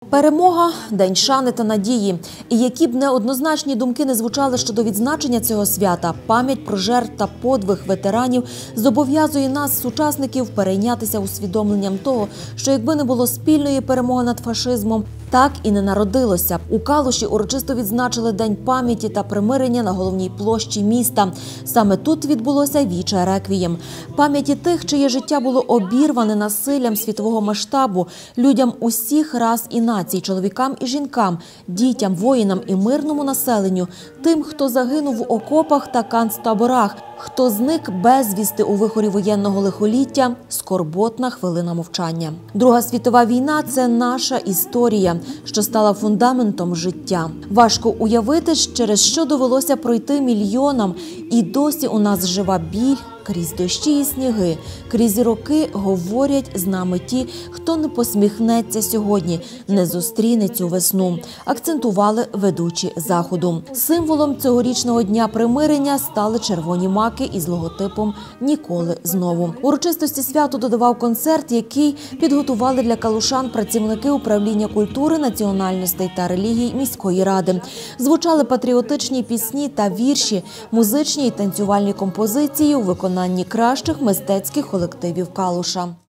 Перемога – день шани та надії. І які б неоднозначні думки не звучали щодо відзначення цього свята, пам'ять про жертв та подвиг ветеранів зобов'язує нас, сучасників, перейнятися усвідомленням того, що якби не було спільної перемоги над фашизмом, так і не народилося. У Калуші урочисто відзначили День пам'яті та примирення на головній площі міста. Саме тут відбулося віче реквієм. Пам'яті тих, чиє життя було обірване насиллям світового масштабу, людям усіх рас і націй, чоловікам і жінкам, дітям, воїнам і мирному населенню, тим, хто загинув в окопах та канцтаборах, хто зник безвісти у вихорі воєнного лихоліття, скорботна хвилина мовчання. Друга світова війна – це наша історія, що стала фундаментом життя. Важко уявити, через що довелося пройти мільйонам, і досі у нас жива біль. Крізь дощі і сніги, крізь роки говорять з нами ті, хто не посміхнеться сьогодні, не зустріне цю весну, акцентували ведучі заходу. Символом цьогорічного Дня примирення стали червоні маки із логотипом «Ніколи знову». Урочистості святу додавав концерт, який підготували для калушан працівники управління культури, національностей та релігій міської ради. Звучали патріотичні пісні та вірші, музичні і танцювальні композиції у виконанні кращих мистецьких колективів Калуша.